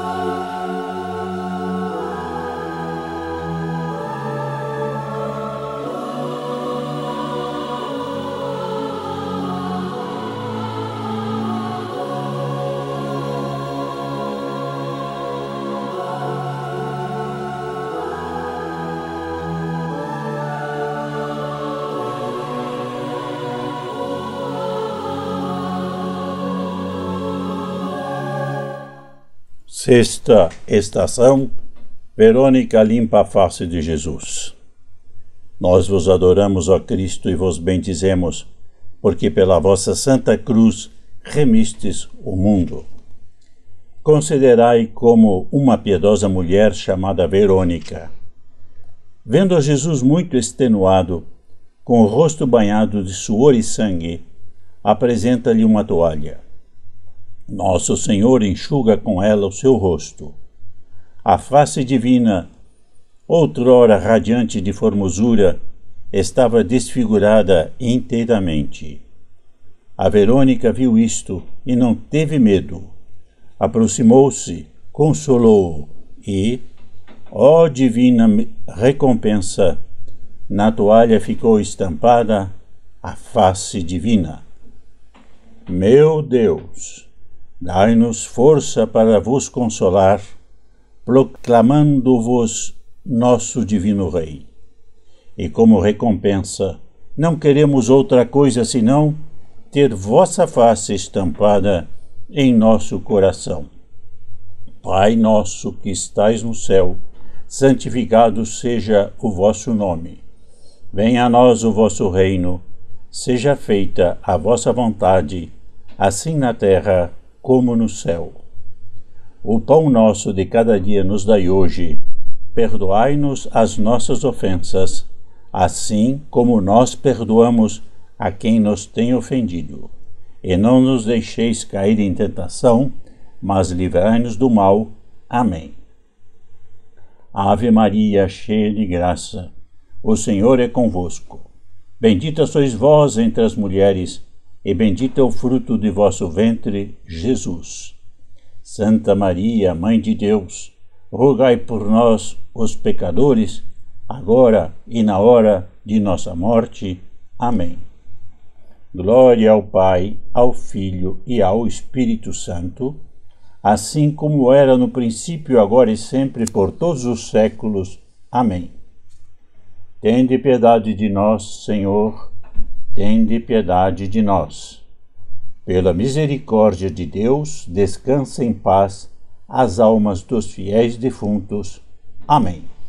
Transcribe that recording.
Sexta estação, Verônica limpa a face de Jesus. Nós vos adoramos, ó Cristo, e vos bendizemos, porque pela vossa santa cruz remistes o mundo. Considerai como uma piedosa mulher chamada Verônica. Vendo a Jesus muito extenuado, com o rosto banhado de suor e sangue, apresenta-lhe uma toalha. Nosso Senhor enxuga com ela o seu rosto. A face divina, outrora radiante de formosura, estava desfigurada inteiramente. A Verônica viu isto e não teve medo. Aproximou-se, consolou-o e, ó divina recompensa, na toalha ficou estampada a face divina. Meu Deus, dai-nos força para vos consolar, proclamando-vos nosso divino Rei. E como recompensa, não queremos outra coisa senão ter vossa face estampada em nosso coração. Pai nosso que estais no céu, santificado seja o vosso nome. Venha a nós o vosso reino, seja feita a vossa vontade, assim na terra como no céu. O pão nosso de cada dia nos dai hoje. Perdoai-nos as nossas ofensas, assim como nós perdoamos a quem nos tem ofendido. E não nos deixeis cair em tentação, mas livrai-nos do mal. Amém. Ave Maria, cheia de graça, o Senhor é convosco. Bendita sois vós entre as mulheres, e bendito é o fruto de vosso ventre, Jesus. Santa Maria, Mãe de Deus, rogai por nós, os pecadores, agora e na hora de nossa morte. Amém. Glória ao Pai, ao Filho e ao Espírito Santo, assim como era no princípio, agora e sempre, por todos os séculos. Amém. Tende piedade de nós, Senhor, tende piedade de nós. Pela misericórdia de Deus, descansa em paz as almas dos fiéis defuntos. Amém.